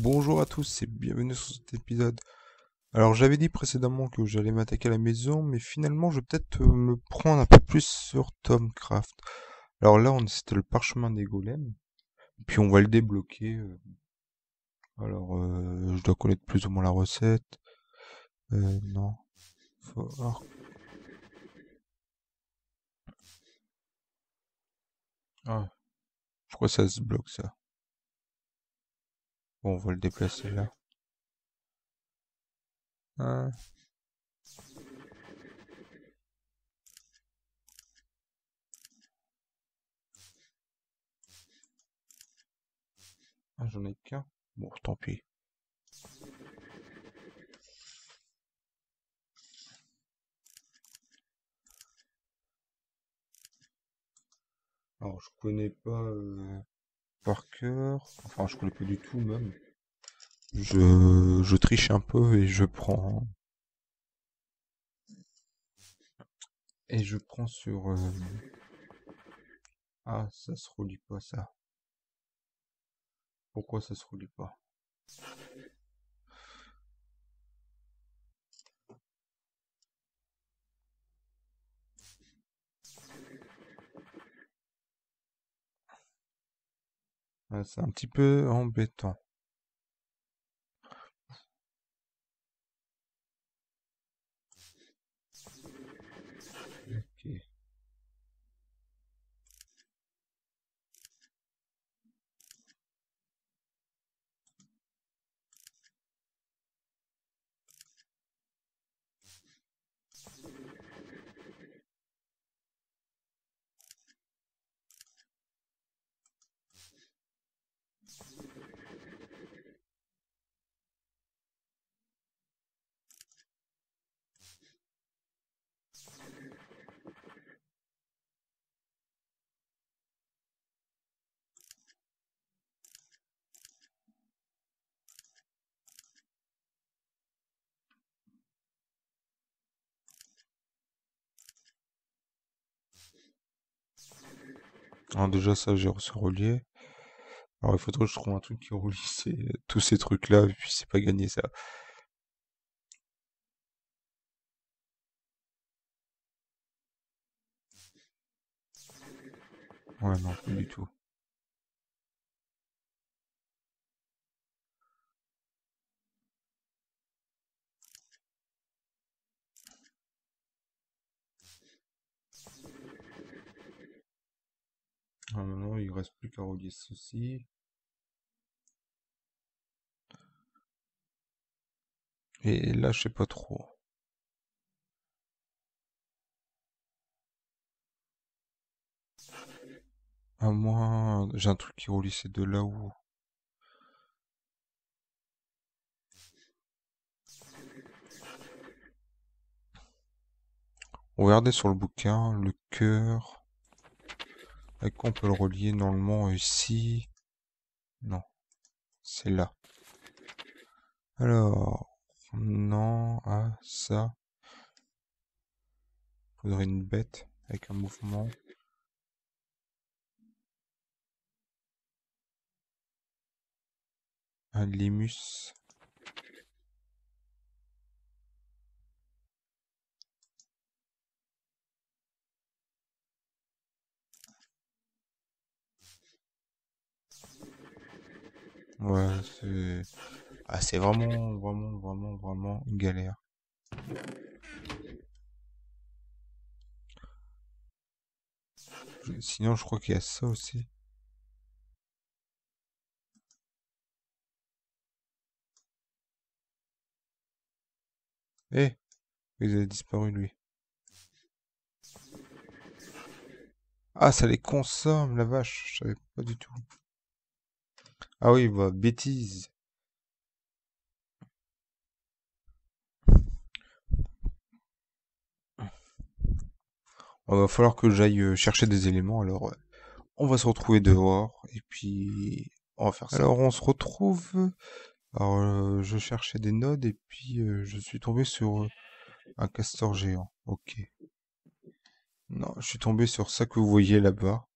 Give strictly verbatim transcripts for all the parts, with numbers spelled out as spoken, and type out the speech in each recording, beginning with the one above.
Bonjour à tous et bienvenue sur cet épisode. Alors j'avais dit précédemment que j'allais m'attaquer à la maison, mais finalement je vais peut-être euh, me prendre un peu plus sur Tomcraft. Alors là on c'était le parchemin des golems, puis on va le débloquer. euh. Alors euh, je dois connaître plus ou moins la recette. Euh, non. Faut voir. Ah, pourquoi ça se bloque ça? Bon, on va le déplacer là. Ah, ah, j'en ai qu'un. Bon, tant pis. Alors je connais pas euh, par cœur. Enfin je connais pas du tout même. Je, je triche un peu et je prends et je prends sur euh, ah ça se relie pas ça. Pourquoi ça se relie pas? Ah, c'est un petit peu embêtant. Ok. Alors déjà ça j'ai reçu relié. Alors il faudrait que je trouve un truc qui relie ces- tous ces trucs là et puis c'est pas gagné ça. Ouais non pas du tout. Ah, maintenant il reste plus qu'à relier ceci. Et là je sais pas trop. À moins j'ai un truc qui relie ces deux là où. Regardez sur le bouquin, le cœur. Avec quoi on peut le relier normalement ici? Non, c'est là. Alors, non, ah, ça. Faudrait une bête avec un mouvement. Un limus. Ouais, c'est... Ah, c'est vraiment, vraiment, vraiment, vraiment une galère. Je- Sinon, je crois qu'il y a ça aussi. Eh, il a disparu, lui. Ah, ça les consomme, la vache. Je savais pas du tout. Ah oui, bah, bêtise. Il va falloir que j'aille euh, chercher des éléments, alors... euh, On va se retrouver dehors, et puis... On va faire ça. Alors, on se retrouve... Alors, euh, je cherchais des nodes, et puis euh, je suis tombé sur euh, un castor géant. Ok. Non, je suis tombé sur ça que vous voyez là-bas.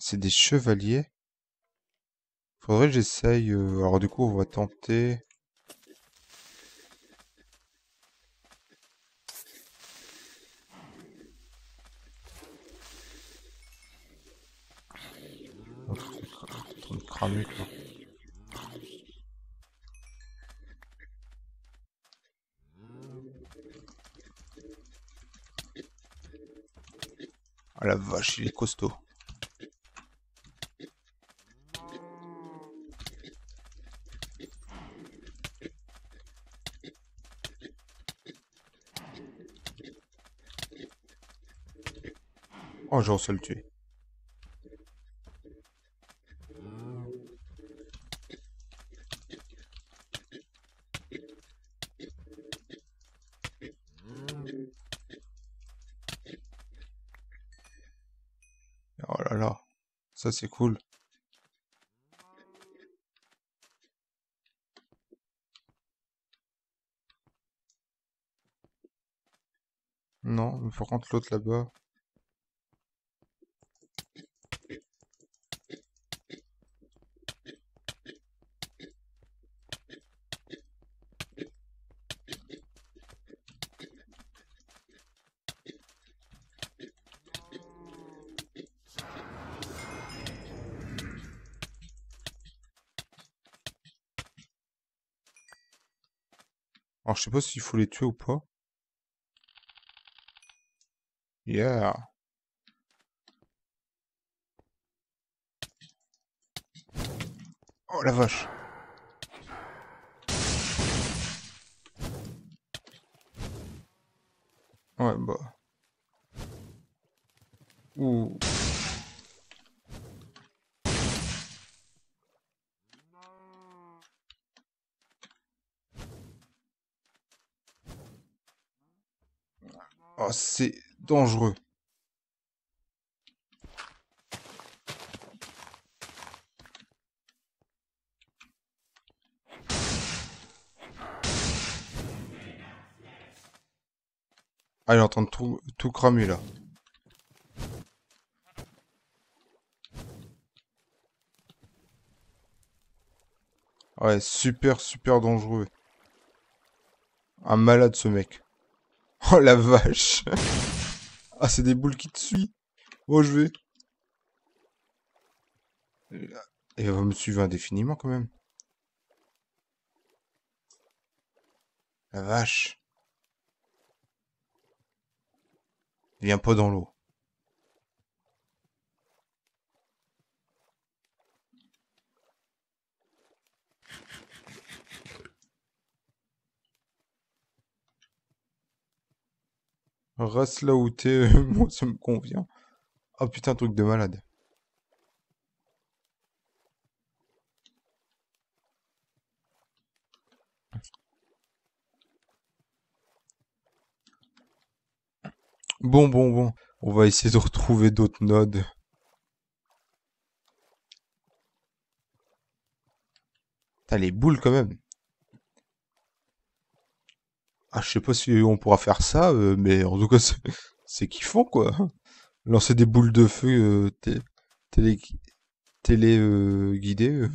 c'est des chevaliers. Faudrait que j'essaye. euh, Alors du coup, on va tenter. On est en train de cramer quoi. Ah la vache, il est costaud. Oh, j'ai réussi à le tuer. Oh là là, ça c'est cool. Non, mais par contre l'autre là-bas. Alors je sais pas s'il faut les tuer ou pas. Yeah. Oh la vache. Ouais bah. Ouh. Oh c'est dangereux. Ah il est en train de tout, tout cramer là. Ouais, super super dangereux. Un malade ce mec. Oh la vache. Ah c'est des boules qui te suivent. Oh je vais. Et elle va me suivre indéfiniment quand même. La vache. Viens pas dans l'eau. Reste là où t'es, moi ça me convient. Oh putain, truc de malade. Bon, bon, bon. On va essayer de retrouver d'autres nodes. T'as les boules quand même. Ah, je sais pas si on pourra faire ça, euh, mais en tout cas, c'est c'est kiffant, quoi. Lancer des boules de feu euh, té- télé, télé euh, guidées. euh.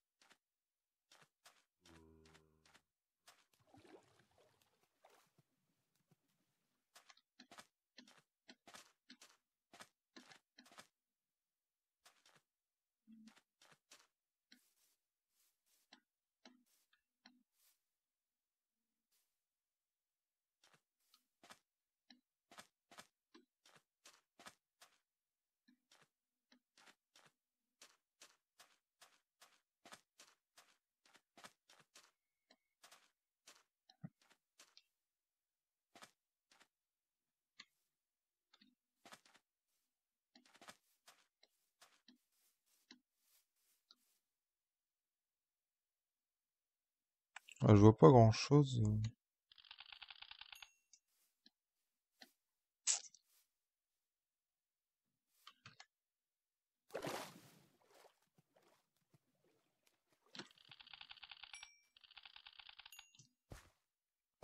Ah, je vois pas grand-chose.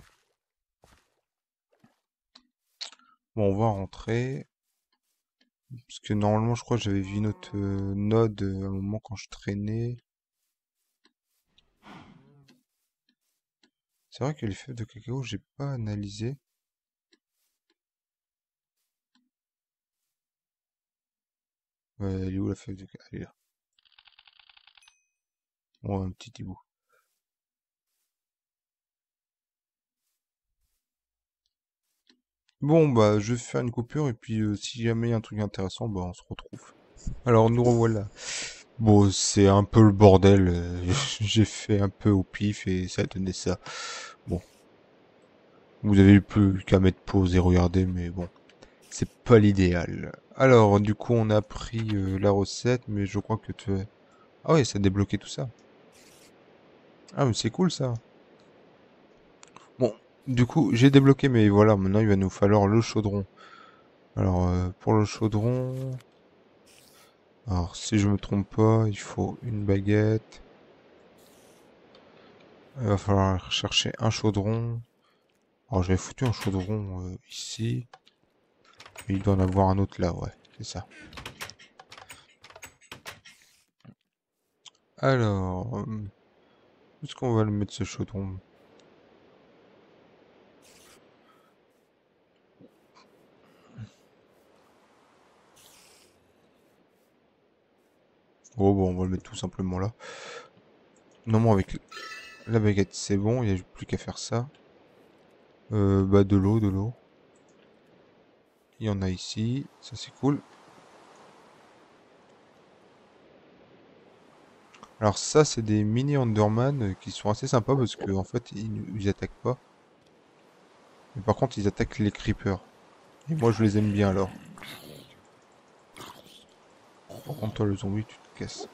Bon, on va rentrer. Parce que normalement, je crois que j'avais vu une autre euh, node euh, à un moment quand je traînais. C'est vrai que les fèves de cacao, j'ai pas analysé. Ouais, elle est où la fève de cacao? Elle est là. Oh, un petit hibou. Bon, bah, je vais faire une coupure et puis euh, si jamais il y a un truc intéressant, bah, on se retrouve. Alors, nous revoilà. Bon, c'est un peu le bordel. euh, J'ai fait un peu au pif et ça a donné ça. Bon, vous avez plus qu'à mettre pause et regarder, mais bon, c'est pas l'idéal. Alors, du coup, on a pris euh, la recette, mais je crois que tu... Ah ouais, ça a débloqué tout ça. Ah, mais c'est cool ça. Bon, du coup, j'ai débloqué, mais voilà, maintenant il va nous falloir le chaudron. Alors, euh, pour le chaudron... Alors, si je me trompe pas, il faut une baguette. Il va falloir chercher un chaudron. Alors, j'avais foutu un chaudron euh, ici. Mais il doit en avoir un autre là, ouais, c'est ça. Alors, euh, où est-ce qu'on va le mettre ce chaudron? Oh bon, on va le mettre tout simplement là. Normalement avec la baguette c'est bon, il n'y a plus qu'à faire ça. Euh, bah de l'eau, de l'eau. Il y en a ici, ça c'est cool. Alors ça c'est des mini Enderman euh, qui sont assez sympas parce que en fait ils, ils attaquent pas. Mais par contre ils attaquent les creepers. Et moi je les aime bien alors. Par contre toi le zombie tu te casses.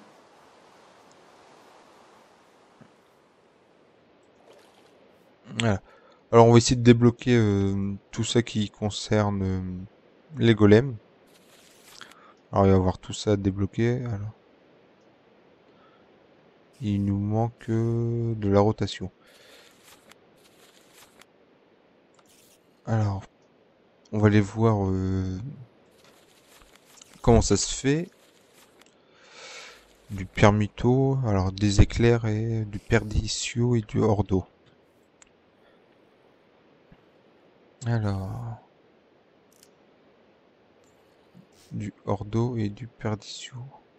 Voilà. Alors on va essayer de débloquer euh, tout ça qui concerne euh, les golems. Alors il va y avoir tout ça à débloquer. Alors, il nous manque euh, de la rotation. Alors, on va aller voir euh, comment ça se fait. Du permito, alors des éclairs et du perdicio et du ordo. Alors, du ordo et du perdicio.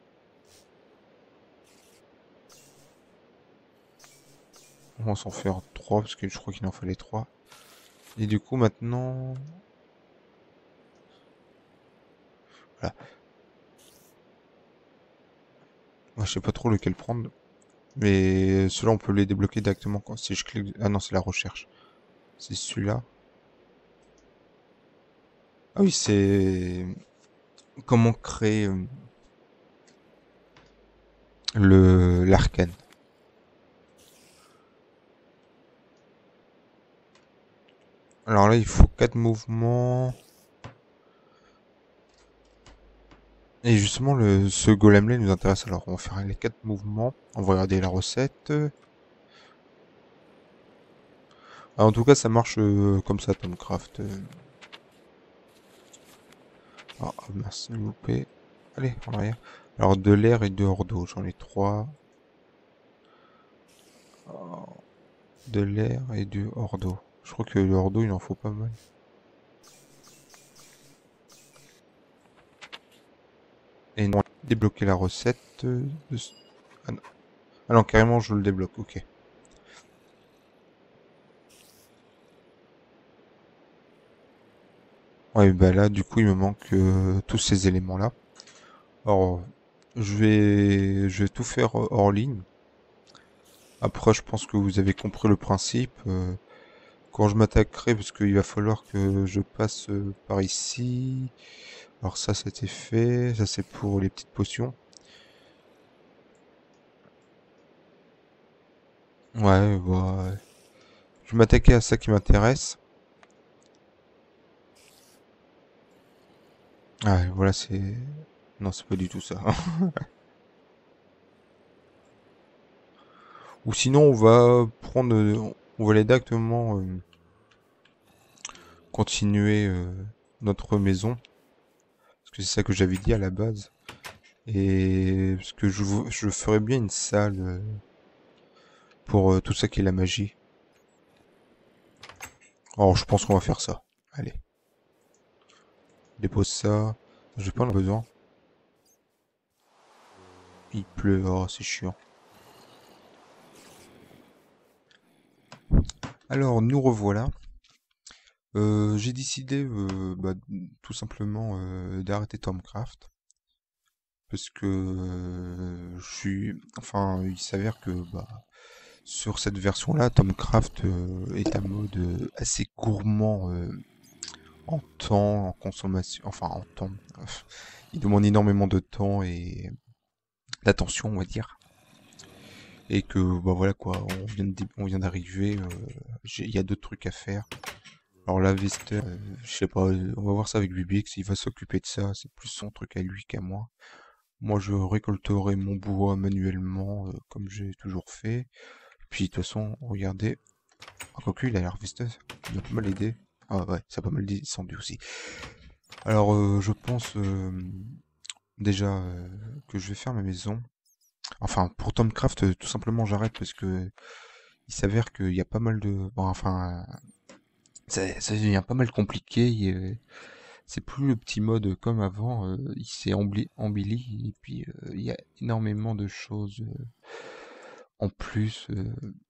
On va s'en faire trois parce que je crois qu'il en fallait trois. Et du coup maintenant, voilà. Moi, je sais pas trop lequel prendre, mais ceux-là on peut les débloquer directement quand si je clique. Ah non, c'est la recherche. C'est celui-là. Ah oui, c'est comment créer euh, le l'arcane. Alors là, il faut quatre mouvements. Et justement, le, ce golem-là nous intéresse. Alors, on va faire les quatre mouvements. On va regarder la recette. Ah, en tout cas, ça marche euh, comme ça, Tomcraft. Euh. Ah, ah, mince, j'ai loupé. Allez, en arrière. Alors, de l'air et de hors d'eau. J'en ai trois. Ah, de l'air et du hors d'eau. Je crois que le hors d'eau, il en faut pas mal. Et non, débloquer la recette. euh, de... Ah, non. Ah non, carrément, je le débloque. Ok. Ouais, bah là, du coup, il me manque euh, tous ces éléments-là. Alors, je vais, je vais tout faire euh, hors ligne. Après, je pense que vous avez compris le principe. euh, quand je m'attaquerai, parce qu'il va falloir que je passe euh, par ici. Alors ça, c'était fait. Ça, c'est pour les petites potions. Ouais, bah, je vais m'attaquer à ça qui m'intéresse. Ah, ouais, voilà, c'est... Non, c'est pas du tout ça. Ou sinon, on va prendre... euh, On va aller directement euh, continuer euh, notre maison. que c'est ça que j'avais dit à la base. Et parce que je, vou- je ferais bien une salle euh, pour euh, tout ça qui est la magie. Alors je pense qu'on va faire ça. Allez, dépose ça. Je vais pas en avoir besoin. Il pleut, oh c'est chiant. Alors nous revoilà. Euh, j'ai décidé euh, bah, tout simplement euh, d'arrêter Tomcraft. Parce que euh, je suis. Enfin, il s'avère que bah, sur cette version-là, Tomcraft euh, est un mode euh, assez gourmand euh, en temps, en consommation. Enfin, en temps. Il demande énormément de temps et d'attention, on va dire. Et que, bah voilà quoi, on vient de dé- on vient d'arriver, euh, j'ai- il y a d'autres trucs à faire. Alors la Vester, euh, je sais pas, euh, on va voir ça avec Bibix, il va s'occuper de ça, c'est plus son truc à lui qu'à moi. Moi je récolterai mon bois manuellement, euh, comme j'ai toujours fait. Puis de toute façon, regardez, ah, quoique il a l'air visteuse, il a pas mal aidé. Ah ouais, ça a pas mal descendu aussi. Alors euh, je pense euh, déjà euh, que je vais faire ma maison. Enfin, pour Tomcraft, euh, tout simplement j'arrête parce que il s'avère qu'il y a pas mal de... Bon, enfin, ça, ça devient pas mal compliqué. il, euh, C'est plus le petit mode comme avant. euh, il s'est embli- embelli et puis euh, il y a énormément de choses euh, en plus euh,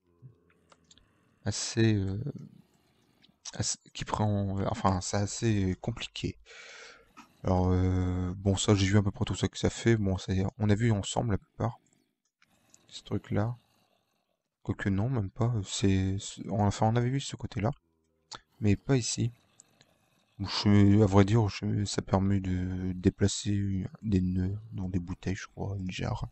assez, euh, assez- qui prend. euh, Enfin, c'est assez compliqué. Alors euh, bon, ça j'ai vu à peu près tout ça que ça fait. Bon, ça, on a vu ensemble la plupart ce truc-là. Quoique non, même pas. C'est, c'est- enfin, on avait vu ce côté-là, mais pas ici. Je, à vrai dire, je- ça permet de déplacer des nœuds dans des bouteilles, je crois, une jarre.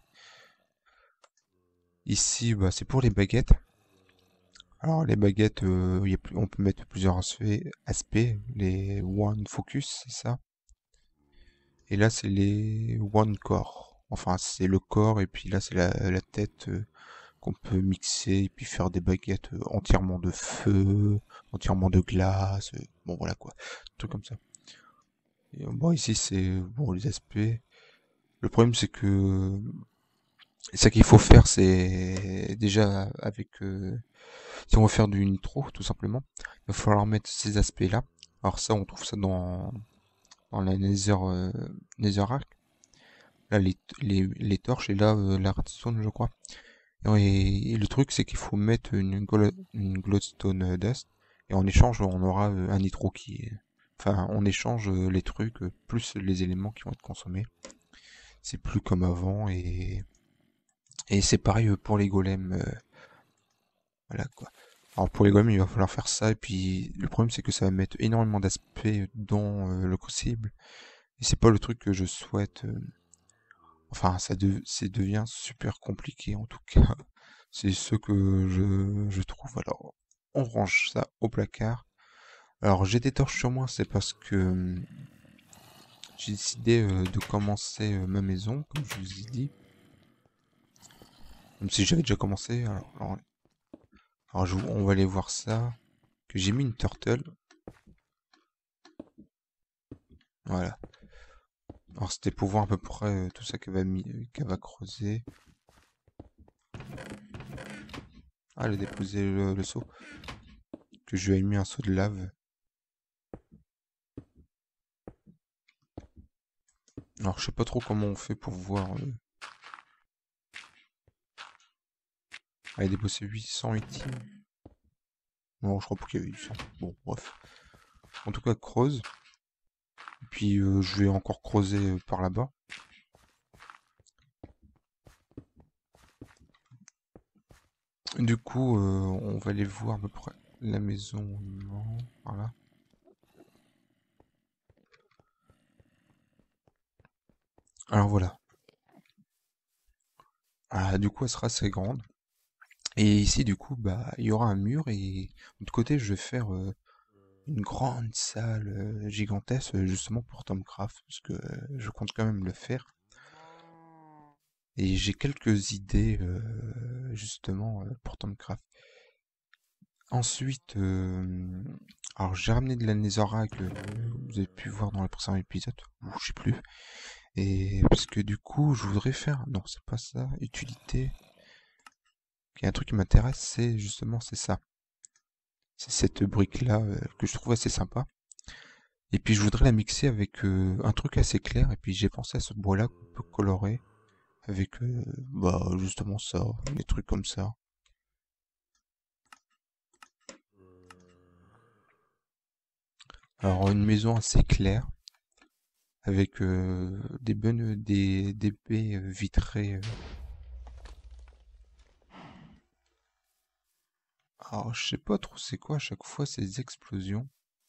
Ici, bah, c'est pour les baguettes. Alors, les baguettes, euh, il y a plus- on peut mettre plusieurs aspects, aspects. Les One Focus, c'est ça. Et là, c'est les One Core. Enfin, c'est le corps, et puis là, c'est la, la tête euh, qu'on peut mixer, et puis faire des baguettes euh, entièrement de feu, entièrement de glace. euh, bon, voilà quoi. Un truc comme ça. Et, euh, bon, ici, c'est bon les aspects. Le problème, c'est que ça qu'il faut faire, c'est déjà avec euh, si on veut faire du nitro, tout simplement, il va falloir mettre ces aspects-là. Alors ça, on trouve ça dans dans la Nether euh, Netherrack. Là, les, les, les torches et là euh, la redstone, je crois. Et, et le truc, c'est qu'il faut mettre une, glo- une glowstone euh, dust et en échange, on aura euh, un nitro qui est... Enfin, on échange euh, les trucs euh, plus les éléments qui vont être consommés. C'est plus comme avant et et c'est pareil euh, pour les golems. euh, Voilà quoi. Alors pour les golems, il va falloir faire ça. Et puis le problème, c'est que ça va mettre énormément d'aspects dans euh, le crucible. Et c'est pas le truc que je souhaite. euh, Enfin, ça de... c'est devient super compliqué en tout cas. C'est ce que je, je trouve. Alors, on range ça au placard. Alors j'ai des torches sur moi, c'est parce que euh, j'ai décidé euh, de commencer euh, ma maison, comme je vous ai dit. Même si j'avais déjà commencé. Alors, alors, alors, je- on va aller voir ça. Que j'ai mis une turtle. Voilà. Alors c'était pour voir à peu près euh, tout ça qu'elle va, mi- euh, qu'elle va creuser. Ah, elle a déposé le, le seau. Que je lui ai mis un seau de lave. Alors je sais pas trop comment on fait pour voir. Euh... Ah, elle a déposé huit cents items. Non, je crois pas qu'il y avait huit cents. Bon, bref. En tout cas, creuse. Puis euh, je vais encore creuser euh, par là-bas. Du coup, euh, on va aller voir à peu près la maison. Non, voilà. Alors voilà. Ah, du coup, elle sera assez grande. Et ici, du coup, bah, il y aura un mur et de l'autre côté, je vais faire euh, une grande salle euh, gigantesque euh, justement pour Tomcraft parce que euh, je compte quand même le faire. Et j'ai quelques idées euh, justement euh, pour Tomcraft. Ensuite, euh, alors j'ai ramené de la Netherrack, euh, vous avez pu voir dans le précédent épisode, ou je sais plus. Et parce que du coup, je voudrais faire... Non, c'est pas ça. Utilité. Il y a un truc qui m'intéresse, c'est justement, c'est ça. C'est cette brique-là euh, que je trouve assez sympa. Et puis je voudrais la mixer avec euh, un truc assez clair. Et puis j'ai pensé à ce bois-là qu'on peut colorer avec euh, bah justement ça, des trucs comme ça. Alors une maison assez claire avec euh, des bonnes des des baies euh, vitrées. euh. Alors je sais pas trop c'est quoi à chaque fois ces explosions.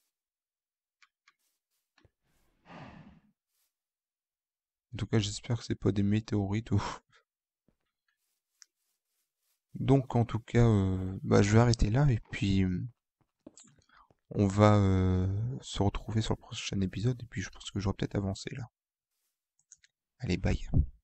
En tout cas j'espère que c'est pas des météorites ou. Donc en tout cas euh, bah je vais arrêter là et puis euh, on va euh, se retrouver sur le prochain épisode et puis je pense que j'aurai peut-être avancé là. Allez bye.